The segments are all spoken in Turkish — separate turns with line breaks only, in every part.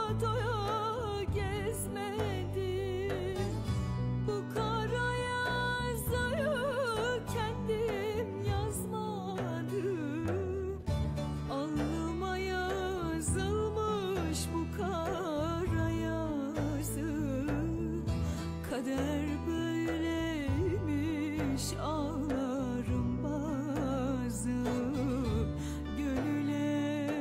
doya gezmedim. Bu kara yazıyı kendim yazmadım. Alnıma yazılmış bu kara yazı. Kader böyleymiş, ağlarım bazı. Gönüle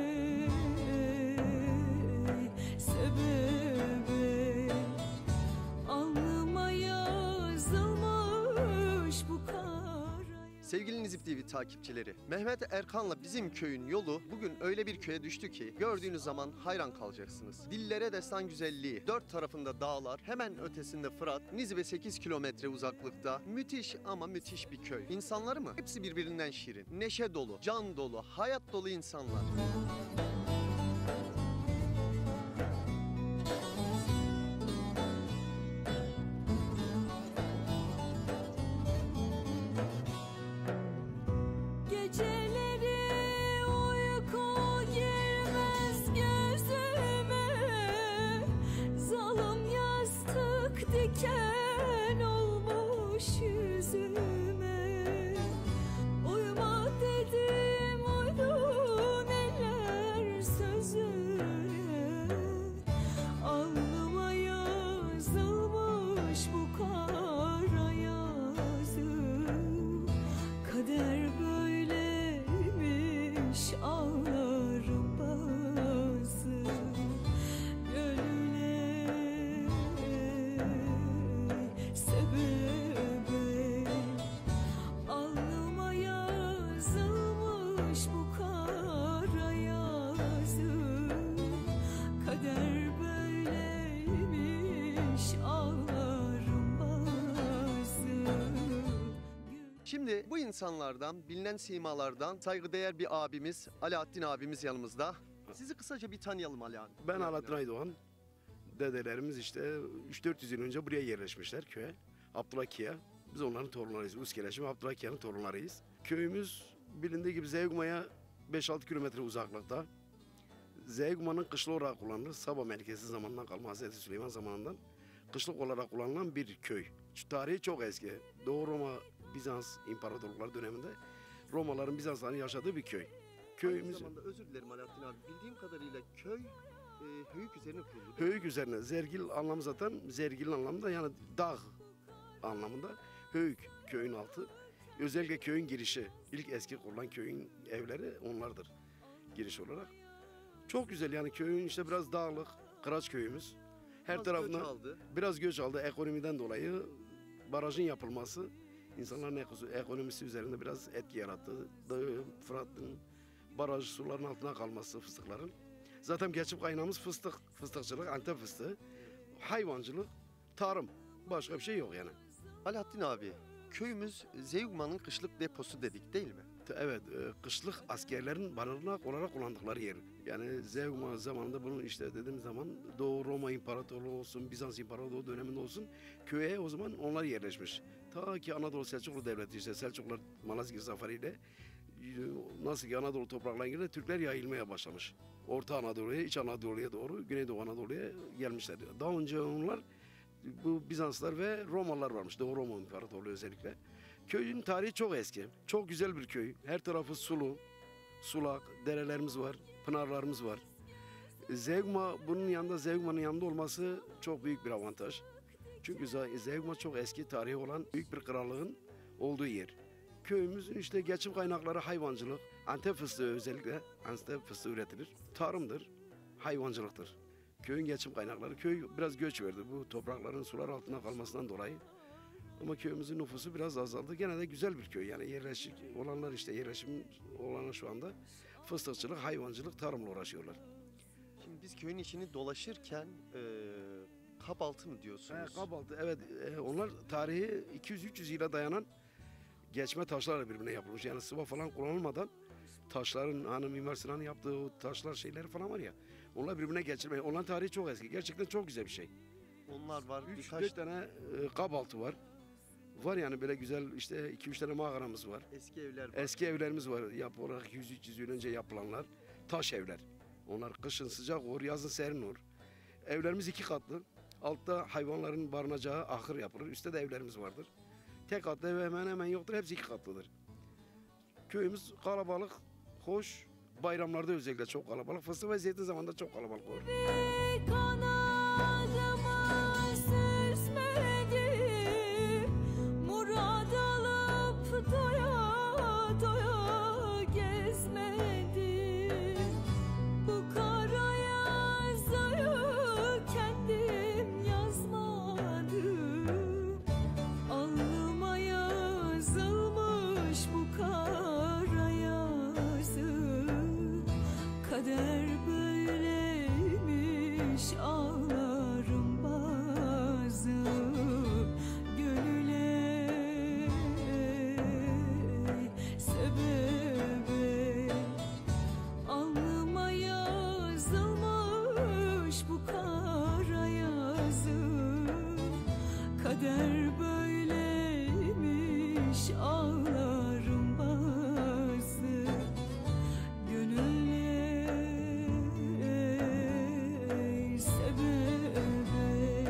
sebebi alnıma yazılmış bu kara.
Sevgili Nizip TV takipçileri, Mehmet Erkan'la bizim köyün yolu bugün öyle bir köye düştü ki gördüğünüz zaman hayran kalacaksınız. Dillere destan güzelliği, dört tarafında dağlar, hemen ötesinde Fırat, Nizip'e 8 kilometre uzaklıkta müthiş ama müthiş bir köy. İnsanları mı? Hepsi birbirinden şirin, neşe dolu, can dolu, hayat dolu insanlar.
Geceleri uyku girmez gözüme. Zalim yastık diken olmuş yüzüme. Uyuma dedim, uydun eller sözüne. Alnıma yazılmış bu kara yazı. Kader böyleymiş, ağlarım bazı. Gönüle sebebi alnıma yazılmış bu kara yazı. Kader böyleymiş, ağlarım bazı.
Şimdi bu insanlardan, bilinen simalardan saygıdeğer bir abimiz, Alaaddin abimiz yanımızda. Sizi kısaca bir tanıyalım Ali abi.
Ben Alaaddin Aydoğan. Dedelerimiz işte 300-400 yıl önce buraya yerleşmişler köye. Abdülakiye. Biz onların torunlarıyız. Uskeleşim Abdülakiye'nin torunlarıyız. Köyümüz bilindiği gibi Zeyguma'ya 5-6 kilometre uzaklıkta. Zeyguma'nın kışla olarak kullanılır. Saba merkezi zamanından kalma, Hazreti Süleyman zamanından kışlık olarak kullanılan bir köy. Şu tarihi çok eski. Doğu Roma, Bizans imparatorlukları döneminde Romaların, Bizansların yaşadığı bir köy. Köyümüz
Aynı zamanda özür dilerim Alaaddin abi. Bildiğim kadarıyla köy höyük üzerine kuruldu.
höyük üzerine. Zergil anlamı zaten zergilin anlamında yani dağ anlamında. Höyük köyün altı. Özellikle köyün girişi. İlk eski kurulan köyün evleri onlardır giriş olarak. Çok güzel yani köyün işte biraz dağlık, kıraç köyümüz. Her
Biraz
tarafına
göç aldı.
biraz göç aldı ekonomiden dolayı. Barajın yapılması insanların ekonomisi üzerinde biraz etki yarattı. Fırat'ın baraj suların altına kalması fıstıkların. Zaten geçim kaynağımız fıstık, fıstıkçılık, Antep fıstığı, hayvancılık, tarım. Başka bir şey yok yani.
Alaaddin abi, köyümüz Zeyguma'nın kışlık deposu dedik değil mi?
Evet, kışlık askerlerin barınak olarak kullandıkları yer. Yani Zeugma zamanında bunun işte dediğim zaman Doğu Roma İmparatorluğu olsun, Bizans İmparatorluğu döneminde olsun köye o zaman onlar yerleşmiş. Ta ki Anadolu Selçuklu Devleti işte Selçuklular Malazgirt zaferiyle nasıl ki Anadolu topraklarına girdi Türkler yayılmaya başlamış. Orta Anadolu'ya, İç Anadolu'ya doğru, Güneydoğu Anadolu'ya gelmişler. Daha önce onlar bu Bizanslar ve Romalılar varmış. Doğu Roma İmparatorluğu özellikle. Köyün tarihi çok eski. Çok güzel bir köy. Her tarafı sulu, sulak, derelerimiz var, pınarlarımız var. Zeugma bunun yanında, Zeugma'nın yanında olması çok büyük bir avantaj. Çünkü Zeugma çok eski tarihi olan büyük bir krallığın olduğu yer. Köyümüzün işte geçim kaynakları hayvancılık, Antep fıstığı özellikle Antep fıstığı üretilir. Tarımdır, hayvancılıktır. Köyün geçim kaynakları, köy biraz göç verdi bu toprakların sular altına kalmasından dolayı. Ama köyümüzün nüfusu biraz azaldı. Gene de güzel bir köy yani yerleşik olanlar işte yerleşim olanlar şu anda fıstıkçılık, hayvancılık, tarımla uğraşıyorlar.
Şimdi biz köyün içini dolaşırken Kabaltı mı diyorsunuz?
Kabaltı evet onlar tarihi 200-300 yıla dayanan geçme taşlarla birbirine yapılmış. Yani sıva falan kullanılmadan taşların hani Mimar Sinan'ın yaptığı o taşlar şeyleri falan var ya onlar birbirine geçirmeyi. Onların tarihi çok eski. Gerçekten çok güzel bir şey.
Onlar var.
3-5 tane Kabaltı var. Var yani böyle güzel işte 2-3 tane mağaramız var.
Eski evler var.
Eski evlerimiz var. Yapı olarak 100-300 yıl önce yapılanlar. Taş evler. Onlar kışın sıcak olur, yazın serin olur. Evlerimiz 2 katlı. Altta hayvanların barınacağı ahır yapılır. Üstte de evlerimiz vardır. Tek katlı ev hemen hemen yoktur. Hepsi 2 katlıdır. Köyümüz kalabalık, hoş. Bayramlarda özellikle çok kalabalık. Fıstık ve zeytin zamanında çok kalabalık olur.
Kanadımı süsmedim, murad alıp doya doya gezmedim. Bu kara yazıyı kendim yazmadım. Alnıma yazılmış bu kara yazı. Kader böyleymiş, ağlarım bazı. Gönüle sebebe, alnıma yazılmış bu kara yazı. Kader böyleymiş, ağlarım bazı. Gönüle sebebe.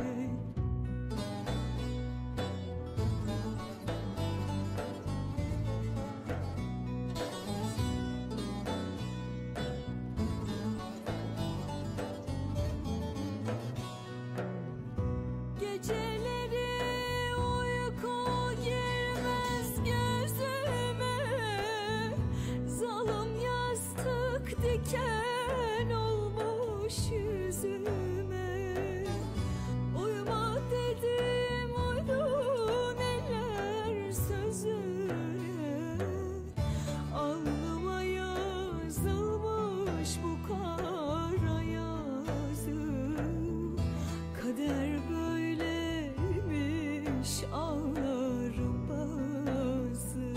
Geceleri uyku girmez gözüme, zalim yastık diken olmuş yüzüme. Uyuma dedim, uydun eller sözüne. Alnıma yazılmış bu kara yazı. Kader böyleymiş, ağlarım bazı.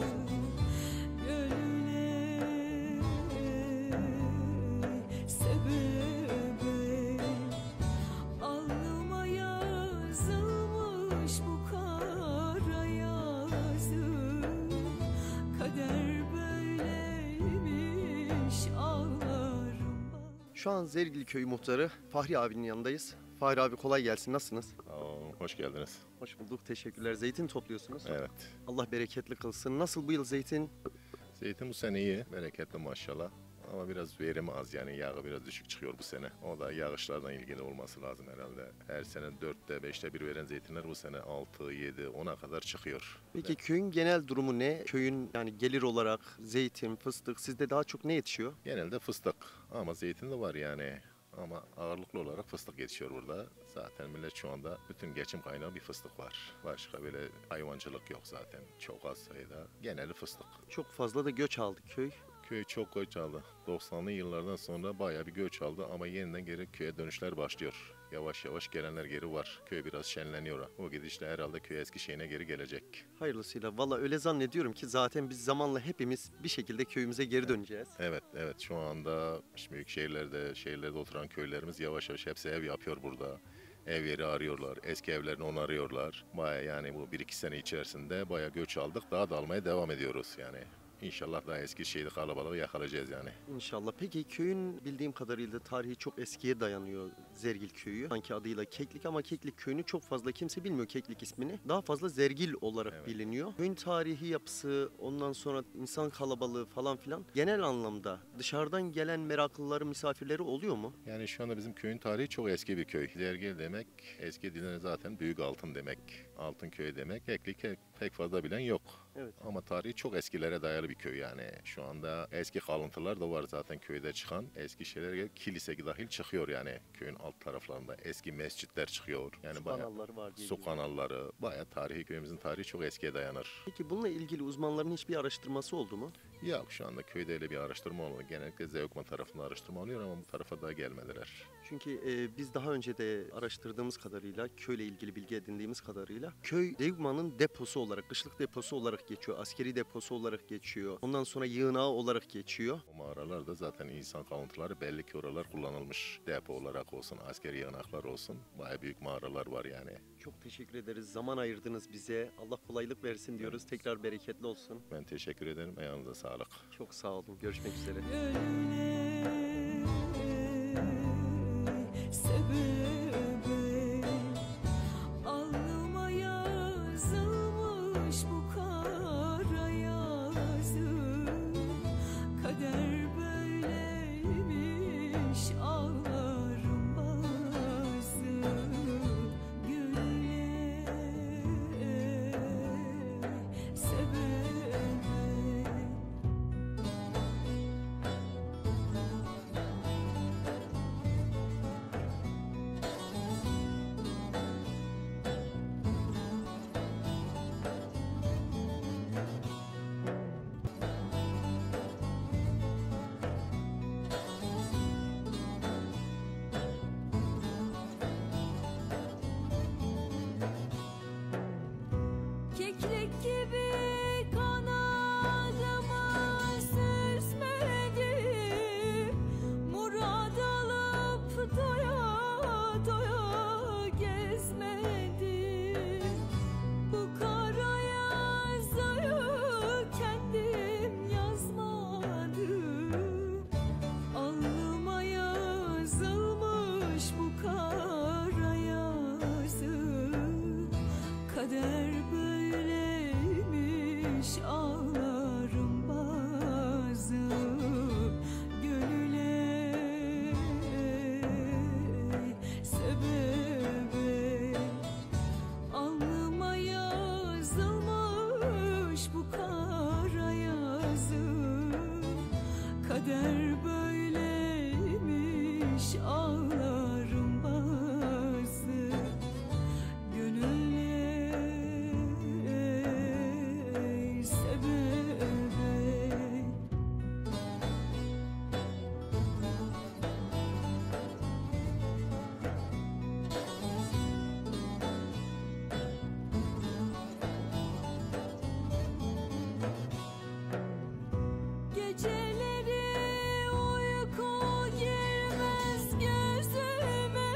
Gönüle sebebe, alnıma yazılmış bu kara yazı. Kader böyleymiş, ağlarım bazı.
Şu an Zergil Köyü Muhtarı Fahri abinin yanındayız. Fahri abi kolay gelsin. Nasılsınız?
Hoş geldiniz.
Hoş bulduk. Teşekkürler. Zeytin topluyorsunuz.
Evet.
Allah bereketli kılsın. Nasıl bu yıl zeytin?
Zeytin bu sene iyi, bereketli maşallah. Ama biraz verimi az, yani yağı biraz düşük çıkıyor bu sene. O da yağışlardan ilgili olması lazım herhalde. Her sene 4'te 5'te bir veren zeytinler bu sene 6, 7, 10'a kadar çıkıyor.
Peki köyün genel durumu ne? Köyün yani gelir olarak zeytin, fıstık sizde daha çok ne yetişiyor?
Genelde fıstık ama zeytin de var yani. Ama ağırlıklı olarak fıstık yetişiyor burada. Zaten millet şu anda bütün geçim kaynağı bir fıstık var. Başka böyle hayvancılık yok zaten. Çok az sayıda. Geneli fıstık.
Çok fazla da göç aldı köy.
Köy çok göç aldı. 90'lı yıllardan sonra bayağı bir göç aldı ama yeniden geri köye dönüşler başlıyor. Yavaş yavaş gelenler geri var. Köy biraz şenleniyor. O gidişle herhalde köy eski şeyine geri gelecek.
Hayırlısıyla. Valla öyle zannediyorum ki zaten biz zamanla hepimiz bir şekilde köyümüze geri döneceğiz.
Evet, evet. Şu anda büyük şehirlerde oturan köylerimiz yavaş yavaş hepsi ev yapıyor burada. Ev yeri arıyorlar. Eski evlerini onarıyorlar. Bayağı yani bu 1-2 sene içerisinde bayağı göç aldık. Daha da almaya devam ediyoruz yani. İnşallah daha eski şeyde kalabalığı yakalayacağız yani.
İnşallah. Peki köyün bildiğim kadarıyla tarihi çok eskiye dayanıyor Zergil Köyü. Sanki adıyla Keklik ama Keklik Köyü'nü çok fazla kimse bilmiyor Keklik ismini. Daha fazla Zergil olarak
Evet.
biliniyor. Köyün tarihi yapısı, ondan sonra insan kalabalığı falan filan genel anlamda dışarıdan gelen meraklıları, misafirleri oluyor mu?
Yani şu anda bizim köyün tarihi çok eski bir köy. Zergil demek eski dilinde zaten büyük altın demek. Altın köy demek. Keklik pek fazla bilen yok.
Evet.
Ama tarihi çok eskilere dayalı bir köy yani. Şu anda eski kalıntılar da var zaten köyde çıkan. Eski şeyler gelip kilise dahil çıkıyor yani köyün alt taraflarında. Eski mescitler çıkıyor. Yani
Su
bayağı
kanalları var diye.
su kanalları, bayağı tarihi köyümüzün tarihi çok eskiye dayanır.
Peki bununla ilgili uzmanların hiçbir araştırması oldu mu?
Yok şu anda köyde öyle bir araştırma olmadı. Genellikle Zeugma tarafında araştırma oluyor ama bu tarafa daha gelmediler.
Çünkü biz daha önce de araştırdığımız kadarıyla, köyle ilgili bilgi edindiğimiz kadarıyla köy Zeugma'nın deposu olarak, kışlık deposu olarak geçiyor, askeri deposu olarak geçiyor. Ondan sonra yığınağı olarak geçiyor.
O mağaralarda zaten insan kalıntıları belli ki oralar kullanılmış. Depo olarak olsun, askeri yığınaklar olsun. Bayağı büyük mağaralar var yani.
Çok teşekkür ederiz. Zaman ayırdınız bize. Allah kolaylık versin diyoruz. Tekrar bereketli olsun.
Ben teşekkür ederim. Ayağınıza sağlık.
Çok sağ olun. Görüşmek üzere.
Gönüle sebep Gönülmüş ağlarım bazı, gönül ey sebebey. Geceleri uyku girmez gözüme,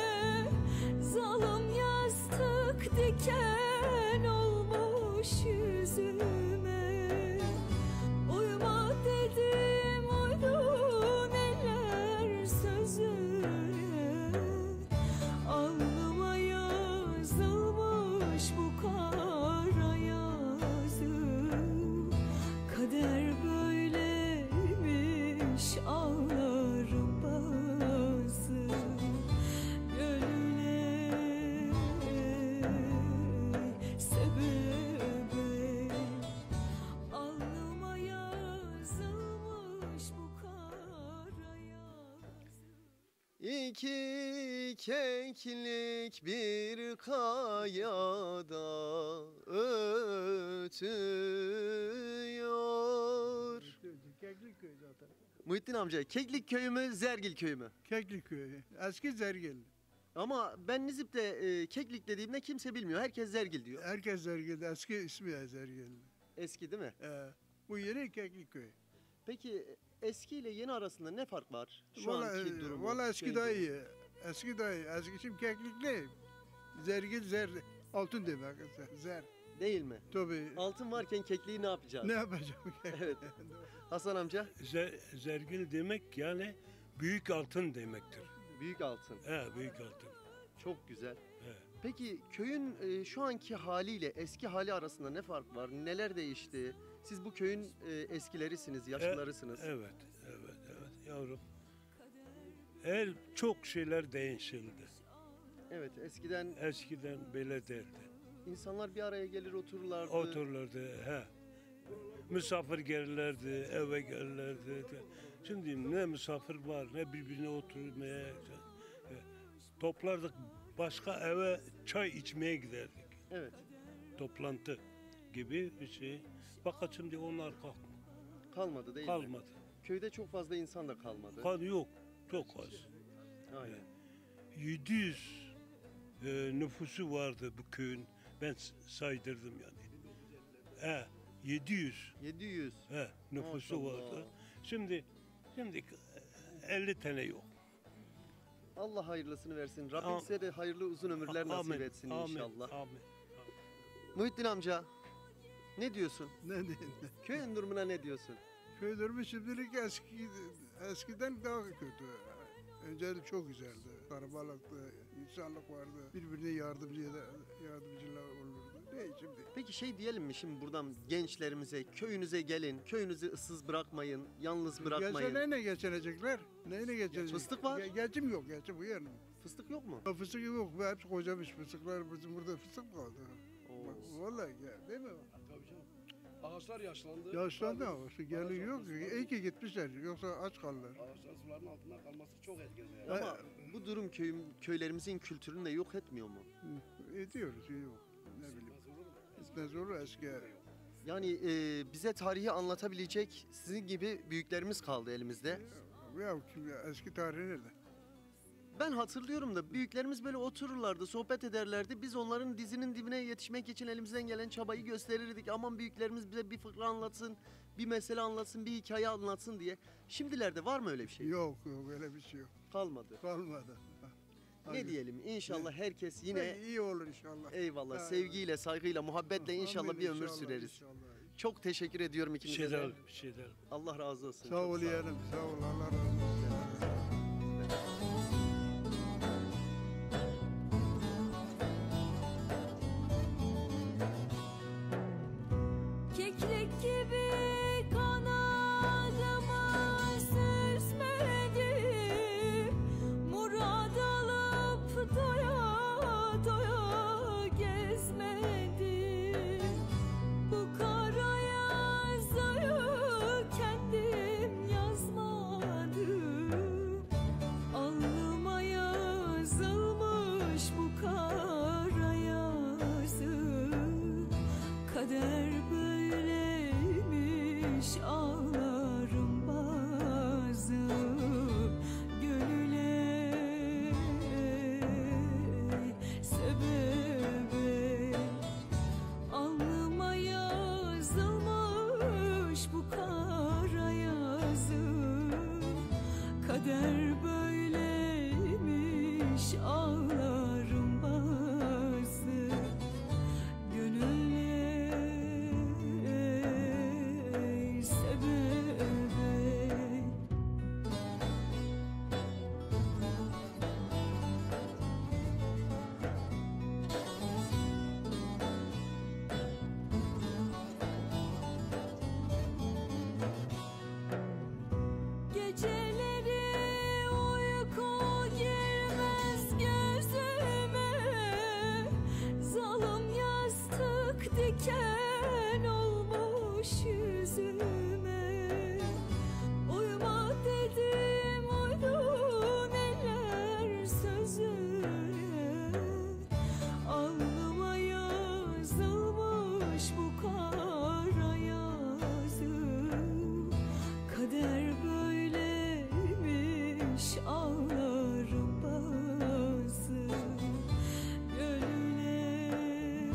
zalim yastık diken olmuş yüzüme. Uyuma dedim uydun eller sözüne, alnıma yazılmış bu kara yazı. Kader böyleymiş ağlarım bazı, gönül ey sebebey. Alnıma yazılmış bu kara yazı.
İki keklik bir kayada ötüyor.
Keklik köyü zaten.
Muhittin amca, Keklik köyü mü, Zergil köyü mü?
Keklik köyü. Eski Zergil.
Ama ben Nizip'te Keklik dediğimde kimse bilmiyor. Herkes Zergil diyor.
Herkes Zergil. Eski ismi ya Zergil.
Eski değil mi?
Bu yeni Keklik köyü.
Peki eski ile yeni arasında ne fark var? Şu anki durumu.
Valla eski
şey
daha
durumu.
iyi. Eski daha iyi. Eski şimdi Keklik ne? Zergil zer. Altın demek. Zer.
Değil mi?
Tabii.
Altın varken kekliği ne yapacağız?
Ne yapacağım?
Evet. Hasan amca,
Zergil demek yani büyük altın demektir.
büyük altın.
Büyük altın.
Çok güzel.
He.
Peki köyün şu anki haliyle eski hali arasında ne fark var? Neler değişti? Siz bu köyün eskilerisiniz, yaşlılarısınız.
Evet yavrum. Çok şeyler değişildi.
Evet, eskiden
Eskiden böyle derdi.
insanlar bir araya gelir otururlardı.
Otururlardı. Misafir gelirlerdi, eve gelirlerdi. Şimdi ne misafir var, ne birbirine oturmaya. Toplardık, başka eve çay içmeye giderdik.
Evet.
Toplantı gibi bir şey. Fakat şimdi onlar
Kalmadı değil mi?
kalmadı.
Köyde çok fazla insan da kalmadı.
Yok, çok az.
Aynen.
700 nüfusu vardı bu köyün. Ben saydırdım yani. 700
700.
nüfusu
Maşallah.
vardı. Şimdi 50 tane yok.
Allah hayırlısını versin. Rabbim
Amin.
size de hayırlı uzun ömürler nasip
Amin,
etsin
amin,
inşallah.
Amin.
Muhittin amca, ne diyorsun?
Ne diyeyim?
Köyün durumuna ne diyorsun?
Köy durumu şimdilik eskiden daha kötü. Önceden çok güzeldi. Karabalıktı, insanlık vardı. Birbirine yardımcılar olurdu. Ne şimdi?
Peki şey diyelim mi şimdi buradan gençlerimize, köyünüze gelin, köyünüzü ıssız bırakmayın, yalnız bırakmayın.
Neyle geçinecekler? Neyle geçinecekler?
Fıstık var.
Geçim yok, geçim bu yani.
Fıstık yok mu?
Fıstık yok, hepsi kocamış fıstıklar. Bizim burada fıstık kaldı.
Oo.
Vallahi ya, değil mi?
Tabii canım. Ağaçlar yaşlandı.
Yaşlandı ama geliyor yok. İyi ki gitmişler, yoksa aç kalırlar.
Ağaçlar suların altında kalması çok etkili. Yani.
Ama bu durum köylerimizin kültürünü de yok etmiyor mu?
Ediyoruz, yok. Ne bileyim. Gitmez olur eski.
Yani bize tarihi anlatabilecek sizin gibi büyüklerimiz kaldı elimizde.
Ya eski tarihi nerede?
Ben hatırlıyorum da büyüklerimiz böyle otururlardı, sohbet ederlerdi. Biz onların dizinin dibine yetişmek için elimizden gelen çabayı gösterirdik. Aman büyüklerimiz bize bir fıkra anlatsın, bir mesele anlatsın, bir hikaye anlatsın diye. Şimdilerde var mı öyle bir şey?
Yok, öyle bir şey yok.
Kalmadı.
Kalmadı.
Ne diyelim? İnşallah herkes yine
iyi olur inşallah.
eyvallah
Ha.
sevgiyle, saygıyla, muhabbetle inşallah
Amin,
bir ömür
inşallah,
süreriz.
inşallah.
Çok teşekkür ediyorum
Bir
ikinize de.
şey der.
Allah razı olsun.
Sağ
Çok
ol yeğenim, sağ ol. Allah razı olsun.
Keklik gibi kanadımı süzmedim, murad alıp doya doya gezmedim. Bu kara yazıyı kendim yazmadım. Kader böyleymiş ağlarım bazı gönüle sebebe. Geceleri uyku girmez gözüme, zalim yastık diken olmuş yüzüme. Uyuma dedim uydun eller sözüne, alnıma yazılmış bu kara yazı. Kader böyleymiş ağlarım bazı gönüle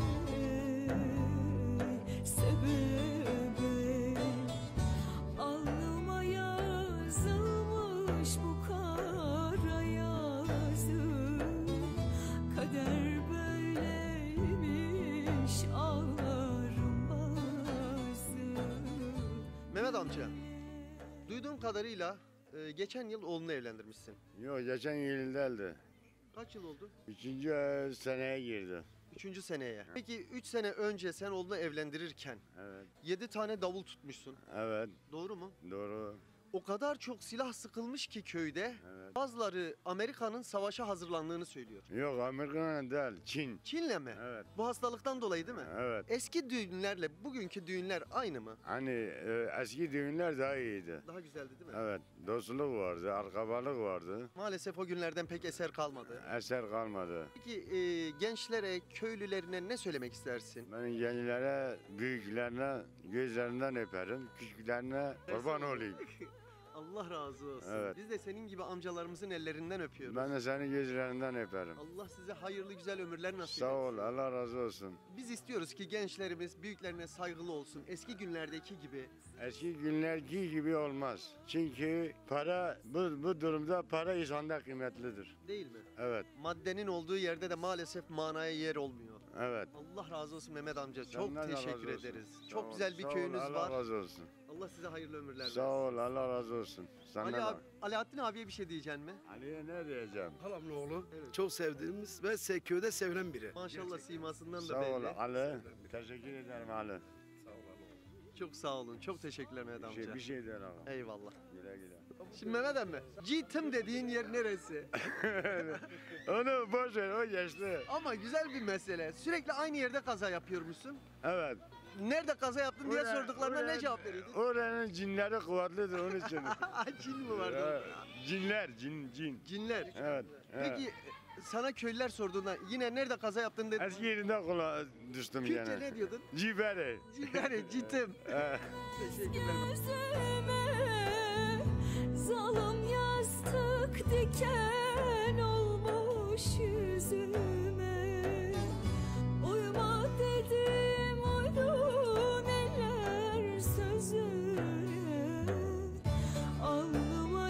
sebebe. Alnıma yazılmış bu kara yazı. Kader böyleymiş ağlarım bazı.
Mehmet amca, duyduğum kadarıyla geçen yıl oğlunu evlendirmişsin.
Yok geçen yıl değildi.
Kaç yıl oldu?
3. seneye girdi.
3. seneye. Peki 3 sene önce sen oğlunu evlendirirken
Evet.
7 tane davul tutmuşsun.
Evet.
Doğru mu?
Doğru.
O kadar çok silah sıkılmış ki köyde.
Evet.
Bazıları Amerika'nın savaşa hazırlandığını söylüyor.
Yok Amerika'nın değil. Çin.
Çin'le mi?
Evet.
Bu hastalıktan dolayı değil mi?
Evet.
Eski düğünlerle bugünkü düğünler aynı mı?
Hani eski düğünler daha iyiydi.
Daha güzeldi değil mi?
Evet. Dostluk vardı. Arkabalık vardı.
Maalesef o günlerden pek eser kalmadı.
Eser kalmadı.
Peki gençlere, köylülerine ne söylemek istersin?
Ben gençlere, büyüklerine gözlerinden öperim. Küçüklerine kurban olayım.
Allah razı olsun.
Evet.
Biz de senin gibi amcalarımızın ellerinden öpüyoruz.
Ben de senin gözlerinden öperim.
Allah size hayırlı güzel ömürler nasip
Sağ ol.
etsin.
Allah razı olsun.
Biz istiyoruz ki gençlerimiz büyüklerine saygılı olsun. Eski günlerdeki gibi.
Eski günlerki gibi olmaz. Çünkü para bu durumda para insanda kıymetlidir.
Değil mi?
Evet,
Maddenin olduğu yerde de maalesef manaya yer olmuyor.
evet.
Allah razı olsun Mehmet amca.
Senden
Çok
de razı
teşekkür
olsun.
ederiz.
Sağ
Çok
ol,
güzel bir
sağ ol,
köyünüz
Allah
var.
razı olsun.
Allah size hayırlı ömürler versin.
Sağ ol, Allah razı olsun. Senden
Ali
de.
abi, Alaaddin abiye bir şey diyeceksin mi?
Ali'ye ne diyeceğim?
Halamın oğlu.
Evet.
Çok sevdiğimiz ve köyde sevilen biri.
Maşallah
Gerçekten.
simasından da
Sağ ol
belli.
Ali. Teşekkür ederim Ali.
Sağ ol abi.
Çok sağ olun. Çok teşekkürler Mehmet amca.
Bir şey der ama.
Eyvallah.
Güle güle.
Şimdi Mehmet emmi, Citim dediğin yer neresi?
Onu boş ver, o geçti.
Ama güzel bir mesele. Sürekli aynı yerde kaza yapıyormuşsun.
Evet.
Nerede kaza yaptın diye
Oraya-
sorduklarına ne
oraya-
cevap veriyordun?
Oranın cinleri kuvvetlidir onun için.
Cin mi vardı?
Cinler, cin.
Cinler.
Evet. evet.
Peki sana köylüler sorduğunda yine nerede kaza yaptın dedin.
Eski yerinde düştüm
Kürtçe
yani.
ne diyordun?
Ciberi.
Ciberi, citim. Teşekkürler.
Gözüme zalim yastık diken olmuş yüzüme. Uyuma dedim uydun eller sözüne. Alnıma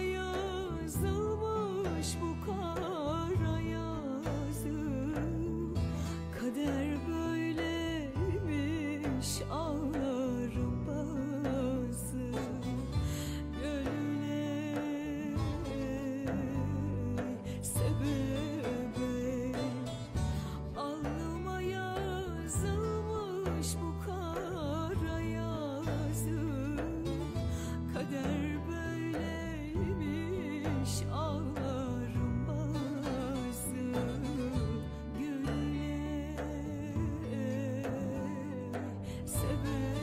yazılmış bu kara yazı. Kader böyleymiş ağlarım bazı gönüle sebebe. Alnıma yazılmış bu kara yazı. Kader böyleymiş ağlarım bazı gönüle sebebe.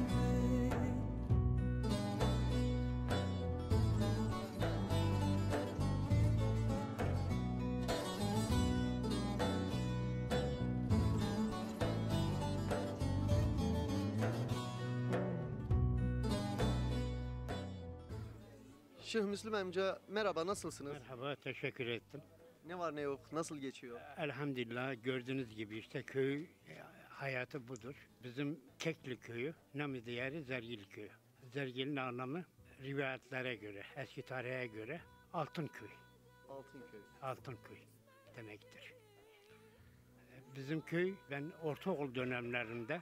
Şeyh Müslüm amca merhaba, nasılsınız?
Merhaba, teşekkür ettim.
Ne var ne yok, nasıl geçiyor?
Elhamdülillah gördüğünüz gibi işte köy hayatı budur. Bizim Kekli köyü, namı diğeri Zergil köyü. Zergil'in anlamı rivayetlere göre, eski tarihe göre Altınköy.
Altınköy.
Altınköy demektir. Bizim köy, ben ortaokul dönemlerinde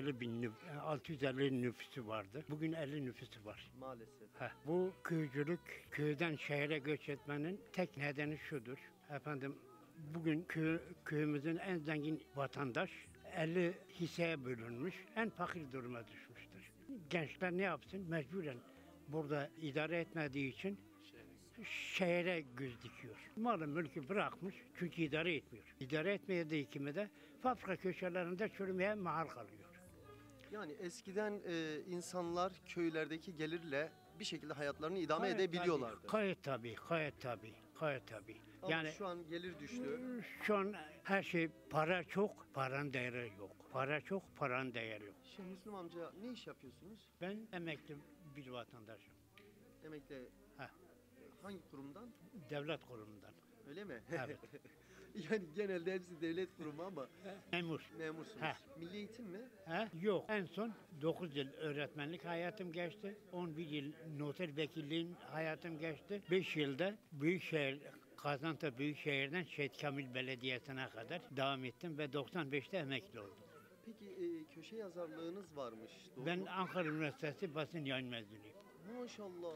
650 nüfusu vardı. Bugün 50 nüfusu var.
Maalesef.
Bu köycülük, köyden şehre göç etmenin tek nedeni şudur. Efendim, bugün köyümüzün en zengin vatandaş 50 hisseye bölünmüş, en fakir duruma düşmüştür. Gençler ne yapsın? Mecburen burada idare etmediği için şehre göz dikiyor. Malı mülkü bırakmış çünkü idare etmiyor. İdare etmediği kimi de fabrika köşelerinde çürümeye mahal kalıyor.
Yani eskiden insanlar köylerdeki gelirle bir şekilde hayatlarını idame
Gayet
edebiliyorlardı.
tabii, gayet tabii.
Ama
Yani
şu an gelir düştü.
şu an her şey para çok, paranın değeri yok. Para çok, paranın değeri yok.
Şimdi Müslüm amca ne iş yapıyorsunuz?
Ben emekli bir vatandaşım.
Emekli
Heh.
hangi kurumdan?
Devlet kurumundan.
Öyle mi?
Evet.
Yani genelde hepsi devlet kurumu ama
Memur.
memursunuz.
Heh.
Milli eğitim mi?
Yok. En son 9 yıl öğretmenlik hayatım geçti. 11 yıl noter vekilliğin hayatım geçti. 5 yılda Büyükşehir, Gaziantep Büyükşehir'den Şehit Kamil Belediyesi'ne kadar devam ettim ve 95'te emekli oldum.
Peki köşe yazarlığınız varmış. Doğru
Ben
mu?
Ankara Üniversitesi basın yayın mezunuyum.
Maşallah.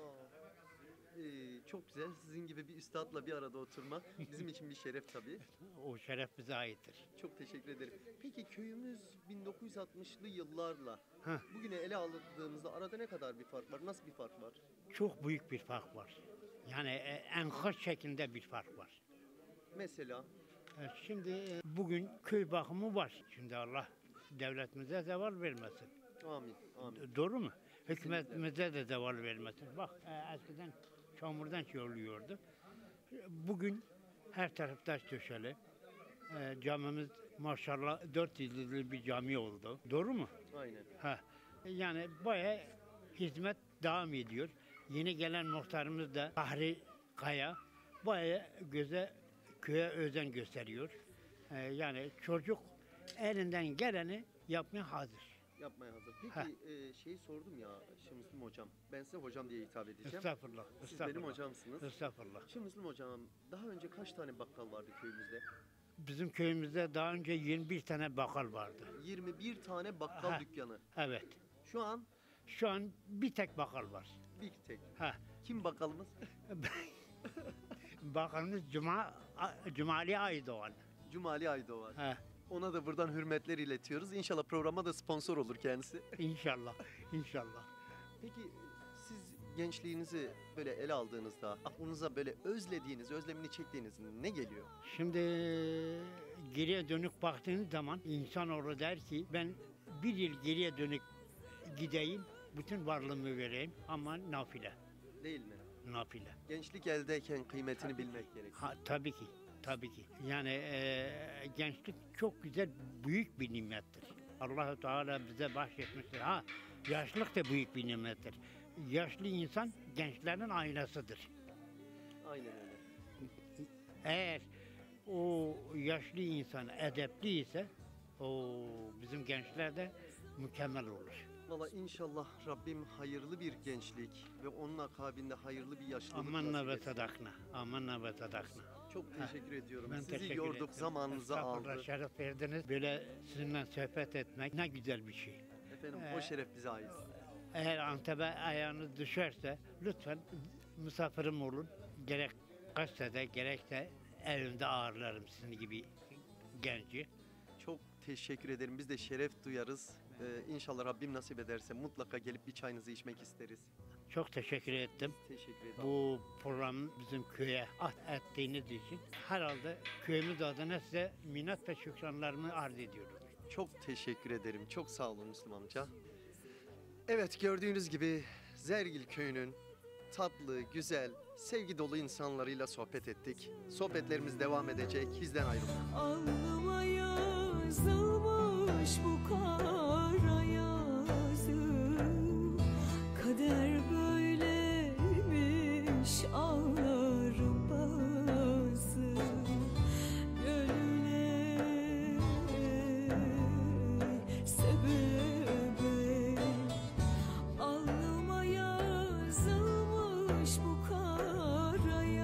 Çok güzel. Sizin gibi bir üstadla bir arada oturmak bizim için bir şeref tabii.
O şeref bize aittir.
Çok teşekkür ederim. Peki köyümüz 1960'lı yıllarla
Heh.
bugüne ele aldığımızda arada ne kadar bir fark var? Nasıl bir fark var?
Çok büyük bir fark var. Yani enkaz şeklinde bir fark var.
Mesela
Şimdi bugün köy bakımı var. Şimdi Allah devletimize zeval vermesin.
amin, amin.
Doğru mu? Hükümetimize de zeval vermesin. Bak eskiden çamurdan şey oluyordu. Bugün her taraf taş döşeli. Camimiz maşallah 4 yıldızlı bir cami oldu. Doğru mu?
Aynen.
Yani bayağı hizmet devam ediyor. Yeni gelen muhtarımız da Fahri Kaya bayağı köye özen gösteriyor. Yani çocuk elinden geleni yapmaya hazır.
Yapmaya hazır. Peki şeyi sordum ya şimdi Müslüm hocam. Ben size hocam diye hitap edeceğim.
Estağfurullah.
Siz benim hocamsınız.
Estağfurullah.
Şimdi Müslüm hocam daha önce kaç tane bakkal vardı köyümüzde?
Bizim köyümüzde daha önce 21 tane bakkal vardı.
21 tane bakkal dükkanı.
Evet.
Şu an
bir tek bakkal var.
bir tek.
Ha.
Kim bakkalımız?
Bakkalımız Cumali Aydoğan.
Cumali Aydoğan.
Ha.
Ona da buradan hürmetler iletiyoruz. İnşallah programa da sponsor olur kendisi.
İnşallah. İnşallah.
Peki siz gençliğinizi böyle ele aldığınızda aklınıza böyle özlediğiniz, özlemini çektiğiniz ne geliyor?
Şimdi geriye dönük baktığınız zaman insanoğlu der ki ben bir yıl geriye dönük gideyim, bütün varlığımı vereyim ama nafile.
Değil mi?
Nafile.
Gençlik eldeyken kıymetini bilmek gerekiyor.
Tabii ki. Tabii ki. Yani gençlik çok güzel, büyük bir nimettir. Allah-u Teala bize bahşetmiştir. Yaşlılık da büyük bir nimettir. Yaşlı insan gençlerin aynasıdır.
Aynen öyle.
Eğer o yaşlı insan edepli ise bizim gençler de mükemmel olur.
Valla inşallah Rabbim hayırlı bir gençlik ve onun akabinde hayırlı bir yaşlılık
Amanna
nasip
ve
etsin.
sadakna. Amanna ve sadakna.
Çok teşekkür ediyorum.
Ben
Sizi
teşekkür
yorduk,
ederim.
zamanınızı
Estağfurullah,
aldık.
şeref verdiniz. Böyle sizinle sohbet etmek ne güzel bir şey.
Efendim o şeref bize ait.
Eğer Antep'e ayağınız düşerse lütfen misafirim olun. Gerek gazetede gerekse evimde ağırlarım sizin gibi genci.
Çok teşekkür ederim. Biz de şeref duyarız. İnşallah Rabbim nasip ederse mutlaka gelip bir çayınızı içmek isteriz.
Çok teşekkür ettim.
Teşekkür ederim.
Bu programı bizim köye ettiğiniz için herhalde köyümüz adına size minnet ve şükranlarımı arz ediyorum.
Çok teşekkür ederim. Çok sağ olun Müslüm amca. Evet gördüğünüz gibi Zergil köyünün tatlı, güzel, sevgi dolu insanlarıyla sohbet ettik. Sohbetlerimiz devam edecek. Bizden ayrılmayın.
Alnıma yazılmış bu kara yazı. Kader böyleymiş ağlarım bazı. Gönüle sebebe. Alnıma yazılmış bu kara yazı.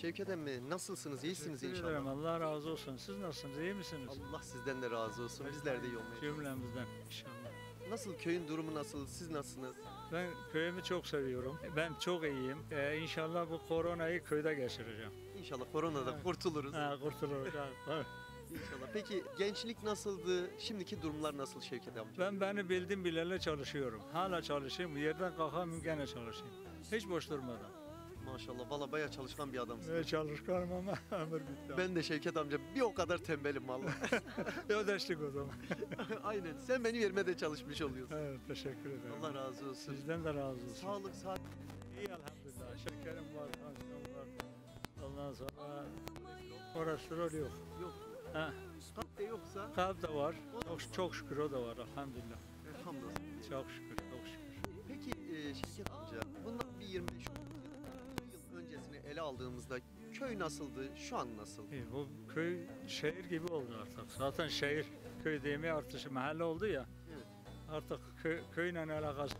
Şevket emmi nasılsınız? İyisiniz
Teşekkür
inşallah.
ederim. Allah razı olsun. Siz nasılsınız? İyi misiniz?
Allah sizden de razı olsun. Bizler de iyi olmayı.
Cümlemizden inşallah.
Nasıl, köyün durumu nasıl? Siz nasılsınız?
Ben köyümü çok seviyorum. Ben çok iyiyim. İnşallah bu koronayı köyde geçireceğim.
İnşallah koronadan kurtuluruz.
Kurtuluruz.
İnşallah. Peki gençlik nasıldı? Şimdiki durumlar nasıl Şevket amca?
Ben beni bildim bileli çalışıyorum. Hala çalışayım. Yerden kalkamam gene çalışayım. Hiç boş durmadan.
Maşallah. Valla bayağı çalışkan bir adamsın.
Çalışkanım ama ömür bitti.
Ben de Şevket amca bir o kadar tembelim valla.
ödeştik o zaman.
Aynen. Sen benim yerime de çalışmış oluyorsun.
Evet, teşekkür ederim.
Allah razı olsun.
Sizden de razı olsun.
Sağlık, sağlık.
İyi elhamdülillah. Şekerim var, tansiyonum var. Ondan sonra kolesterol yok.
Yok.
Ha,
Kalp de yoksa
kalp de var. Çok şükür o da var elhamdülillah.
hamdolsun.
Çok şükür, çok şükür.
Peki Şevket amca, bundan bir 25 yıl öncesini ele aldığımızda köy nasıldı, şu an nasıl?
Bu köy şehir gibi oldu artık. Zaten şehir, köy demeye artık mahalle oldu ya.
Evet.
Artık köyle alakası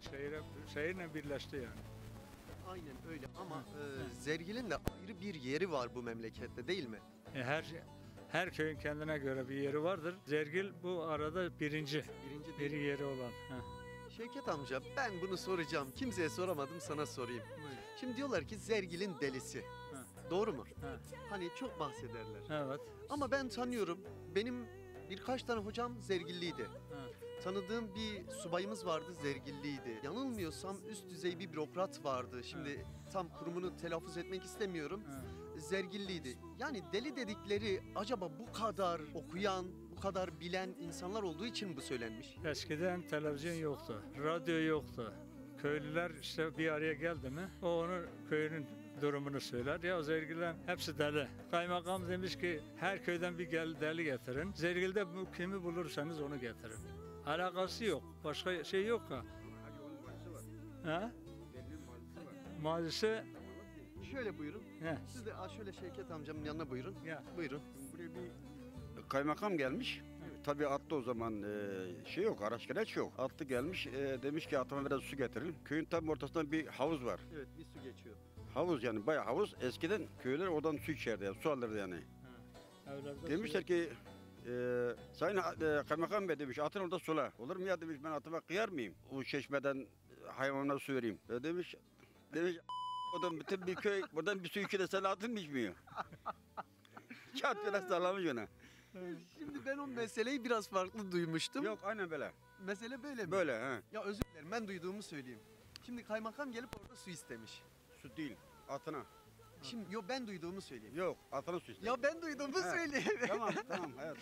şehirle birleşti yani.
Aynen öyle ama Zergil'in de ayrı bir yeri var bu memlekette değil mi?
Her köyün kendine göre bir yeri vardır. Zergil bu arada birinci
Birinci değil.
yeri olan.
Şevket amca, ben bunu soracağım. Kimseye soramadım, sana sorayım. Şimdi diyorlar ki Zergil'in delisi.
Ha.
Doğru mu?
Ha.
Hani çok bahsederler.
Evet.
Ama ben tanıyorum. Benim birkaç tane hocam Zergilliydi.
Ha.
Tanıdığım bir subayımız vardı, Zergilliydi. Yanılmıyorsam üst düzey bir bürokrat vardı. Şimdi tam kurumunu telaffuz etmek istemiyorum. Zergilliydi. Yani deli dedikleri acaba bu kadar okuyan, bu kadar bilen insanlar olduğu için mi bu söylenmiş?
Eskiden televizyon yoktu, radyo yoktu. Köylüler işte bir araya geldi mi, o onun köyünün durumunu söyler. Ya Zergil'den hepsi deli. Kaymakam demiş ki her köyden bir deli getirin. Zergil'de kimi bulursanız onu getirin. Alakası yok. Başka şey yok ha. Ha? Mazisi
Şöyle buyurun.
ne?
Siz de şöyle Şevket amcamın yanına buyurun.
Ya.
Buyurun.
Buraya bir kaymakam gelmiş. Tabii attı o zaman şey yok, araç gereç yok. Attı gelmiş, demiş ki atıma biraz su getirin. Köyün tam ortasında bir havuz var.
Evet, bir su geçiyor.
Havuz yani bayağı havuz. Eskiden köyler oradan su içerdi, yani, su alırdı yani.
Evlerde
Demişler ki sayın kaymakam bey demiş atın orada sula. Olur mu ya demiş, ben atıma kıyar mıyım? O çeşmeden hayvanlara su vereyim. Demiş oradan bütün bir köy buradan bir su içi de sen atın mı içmiyor? Kağıt biraz sallamış ona.
Şimdi ben o meseleyi biraz farklı duymuştum.
Yok aynen böyle.
Mesele böyle mi?
Böyle ha.
Ya özür dilerim, ben duyduğumu söyleyeyim. Şimdi kaymakam gelip orada su istemiş.
Su değil, atına.
Şimdi ben duyduğumu söyleyeyim.
Yok, atına su istedim.
Ya ben duyduğumu söyleyeyim.
Tamam, evet.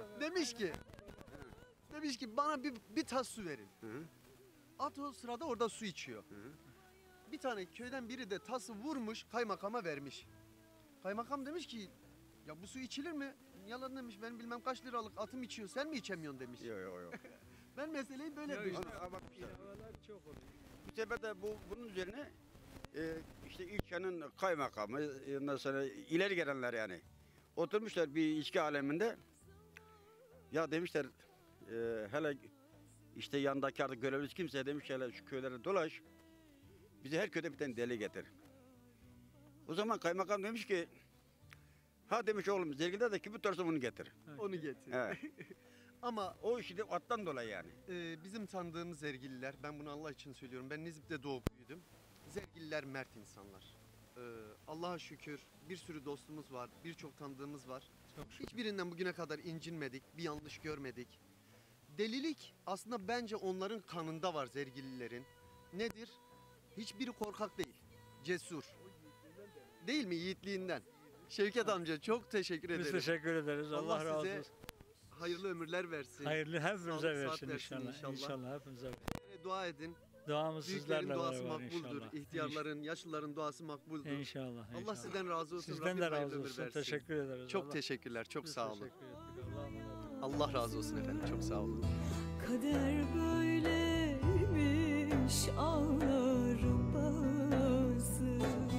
Demiş ki bana bir tas su verin.
Hı hı.
At o sırada orada su içiyor.
Hı hı.
Bir tane köyden biri de tası vurmuş, kaymakama vermiş. Kaymakam demiş ki ya bu su içilir mi? Yalan demiş, ben bilmem kaç liralık atım içiyor, sen mi içemiyorsun demiş.
Yok.
Ben meseleyi böyle duydum.
çok oluyor.
Bu sefer de bunun üzerine işte ilçenin kaymakamı, ondan sonra ileri gelenler yani. Oturmuşlar bir içki aleminde. Ya demişler hele işte yandaki artık görevlisi kimse demiş hele şu köylere dolaş. Bize her köyde bir tane deli getir. O zaman kaymakam demiş ki ha demiş oğlum Zergil'de de kimi tutarsa bunu getir.
Onu getir.
Evet.
Ama
O işte attan dolayı yani.
bizim tanıdığımız Zergililer, ben bunu Allah için söylüyorum, ben Nizip'te doğup büyüdüm. Zergililer mert insanlar. Allah'a şükür bir sürü dostumuz var, birçok tanıdığımız var. Hiçbirinden bugüne kadar incinmedik, bir yanlış görmedik. Delilik aslında bence onların kanında var, Zergililerin. Nedir? Hiçbiri korkak değil, cesur. Değil mi, yiğitliğinden? Şevket amca çok teşekkür ederim.
Biz teşekkür ederiz. Allah razı
size
olsun.
hayırlı ömürler versin.
Hayırlı hepimize
Sağlık,
versin
sıhhat versin
inşallah. İnşallah hepimize versin.
Dua edin.
Duamız
Büyüklerin
sizlerle
duası
beraber
makbuldür.
inşallah.
İhtiyarların, yaşlıların duası makbuldür.
İnşallah.
Allah sizden razı olsun.
Sizden
Rabbim
de
hayırlı
razı
ömür
olsun.
versin.
Teşekkür ederiz.
Çok teşekkürler. Çok
Biz
sağ olun.
teşekkür ettik. Allah'a emanet olun.
Allah razı olsun efendim. Çok sağ olun.
Kader böyleymiş, ağlarım bazı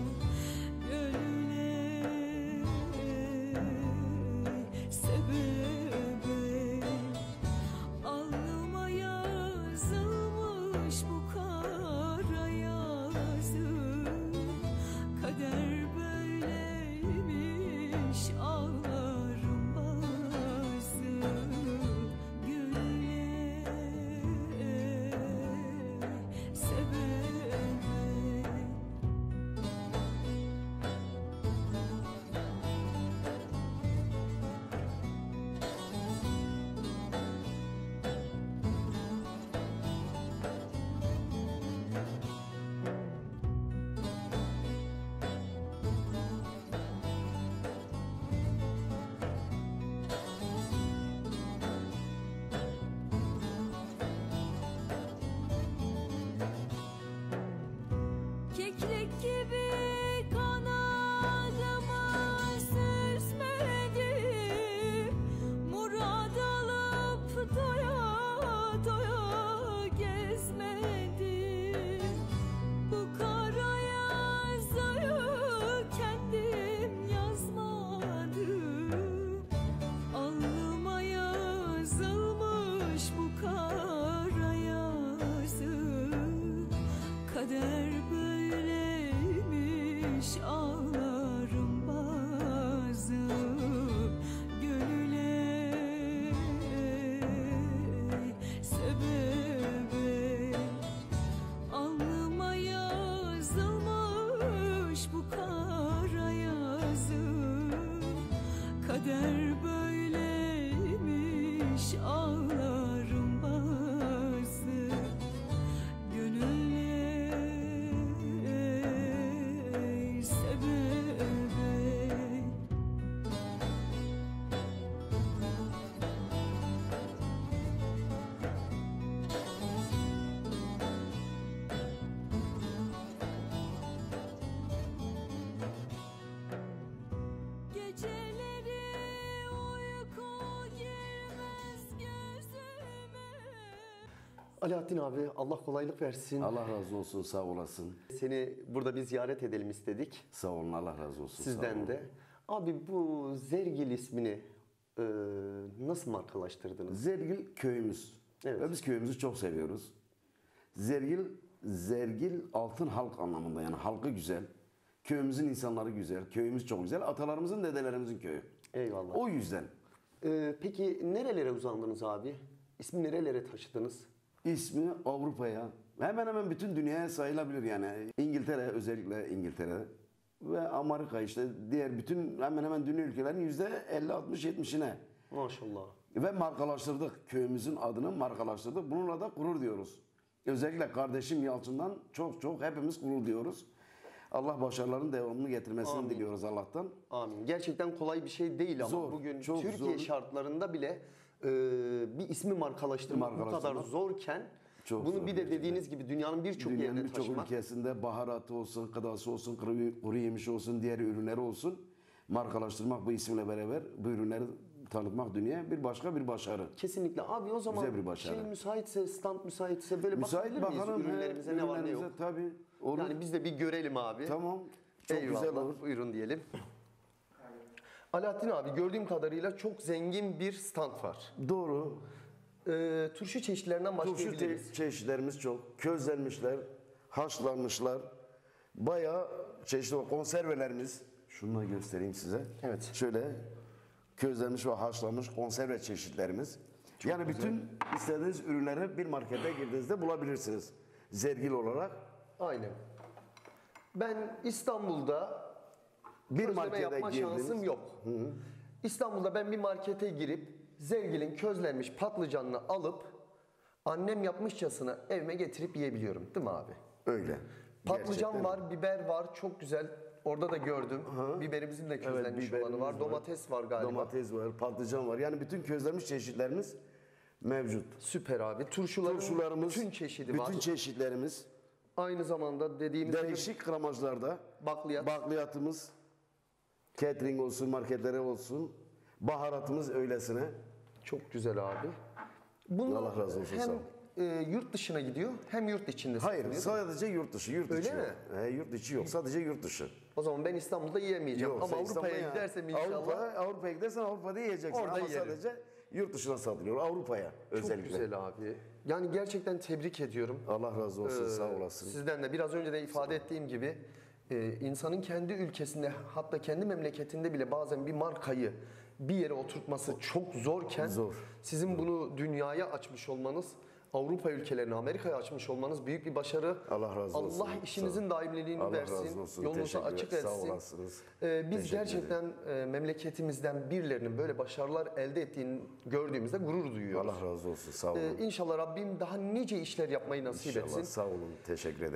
gönüle sebebe. Alnıma yazılmış bu kara yazı. Kader böyle kader böyleymiş, ağlarım bazı gönül neyse bebek. Geceleri uyku girmez gözüme.
Alaaddin abi Allah kolaylık versin.
Allah razı olsun, sağ olasın.
Seni burada bir ziyaret edelim istedik.
Sağ olun, Allah razı olsun. sağ
Sizden
olun.
de. Abi bu Zergil ismini nasıl markalaştırdınız?
Zergil köyümüz.
Evet.
Ve biz köyümüzü çok seviyoruz. Zergil altın halk anlamında, yani halkı güzel. Köyümüzün insanları güzel. Köyümüz çok güzel. Atalarımızın, dedelerimizin köyü.
Eyvallah.
O yüzden.
Peki nerelere uzandınız abi? İsmi nerelere taşıdınız?
İsmi Avrupa'ya, hemen hemen bütün dünyaya sayılabilir yani. İngiltere, özellikle İngiltere ve Amerika, işte diğer bütün hemen hemen dünya ülkelerin %50-60-70'ine.
Maşallah.
Ve markalaştırdık. Köyümüzün adını markalaştırdık. Bununla da gurur diyoruz. Özellikle kardeşim Yalçın'dan çok hepimiz gurur diyoruz. Allah başarıların devamını getirmesini
Amin.
diliyoruz Allah'tan.
Amin. Gerçekten kolay bir şey değil ama
Zor,
bugün
çok
Türkiye
zor.
şartlarında bile bir ismi markalaştırmak bu kadar
Markalaştırmak
zorken
çok
bunu
zor
bir de
gerçekten.
dediğiniz gibi dünyanın birçok
Dünyanın
yerine
birçok
taşımak.
ülkesinde baharatı olsun, gıdası olsun, kuru yemiş olsun, diğer ürünleri olsun markalaştırmak, bu isimle beraber bu ürünleri tanıtmak dünyaya bir başka bir başarı.
Kesinlikle. Abi o zaman
Güzel bir başarı.
müsaitse, stand müsaitse böyle
Müsait
bakabilir miyiz
bakalım.
ürünlerimize ne var ne yok?
Tabii. Olur.
Yani biz de bir görelim abi.
Tamam. Çok
Eyvallah.
güzel olur.
Buyurun diyelim. Alaaddin abi gördüğüm kadarıyla çok zengin bir stand var.
Doğru.
Turşu çeşitlerinden
Turşu
başlayabiliriz.
çeşitlerimiz çok. Közlenmişler, haşlanmışlar. Bayağı çeşitli var. Konservelerimiz. Şunu da göstereyim size.
Evet.
Şöyle közlenmiş ve haşlanmış konserve çeşitlerimiz. Yani bütün istediğiniz ürünleri bir markete girdiğinizde bulabilirsiniz. Zergil olarak.
Aynen. Ben İstanbul'da
Bir
közleme
markete
yapma şansım
girdiniz.
yok. İstanbul'da ben bir markete girip Zergil'in közlenmiş patlıcanını alıp annem yapmışçasına evime getirip yiyebiliyorum. Değil mi abi?
Öyle.
Patlıcan
Gerçekten.
var, biber var. Çok güzel. Orada da gördüm. Biberimizin de közlenmiş
biberimiz
olanı var. Domates var galiba.
Domates var, patlıcan var. Yani bütün közlenmiş çeşitlerimiz mevcut.
Süper abi. Turşularımız bütün çeşidi var.
Bütün çeşitlerimiz.
Aynı zamanda dediğimiz gibi
Değişik gramajlarda.
bakliyat.
Bakliyatımız, catering olsun, marketlere olsun. Baharatımız öylesine.
Çok güzel abi. Bunlar
Allah razı olsun,
hem
sağ ol.
yurt dışına gidiyor hem yurt içinde
Hayır,
satılıyor.
sadece yurt dışı. Yurt
Öyle
içi
mi?
yok. Yurt içi yok, sadece yurt dışı.
O zaman ben İstanbul'da yiyemeyeceğim.
Yok,
Ama
sen
Avrupa'ya
İstanbul'a-
gidersem inşallah
Avrupa'ya gidersen Avrupa'da yiyeceksin.
Orada
Ama
yerim.
sadece yurt dışına satılıyor. Avrupa'ya
çok
özellikle.
güzel abi. Yani gerçekten tebrik ediyorum.
Allah razı olsun, sağ olasın.
Sizden de biraz önce de ifade ettiğim gibi insanın kendi ülkesinde hatta kendi memleketinde bile bazen bir markayı bir yere oturtması çok zorken
Zor.
sizin bunu dünyaya açmış olmanız, Avrupa ülkelerine, Amerika'ya açmış olmanız büyük bir başarı.
Allah razı olsun.
Allah işinizin daimliliğini
Allah
versin.
razı olsun.
Yolunuzu
Teşekkür
açık
ederim.
etsin.
Sağ olasınız.
Biz
Teşekkür
gerçekten memleketimizden birilerinin böyle başarılar elde ettiğini gördüğümüzde gurur duyuyoruz.
Allah razı olsun. Sağ olun.
İnşallah Rabbim daha nice işler yapmayı nasip
İnşallah.
etsin.
Sağ olun. Teşekkür ederim.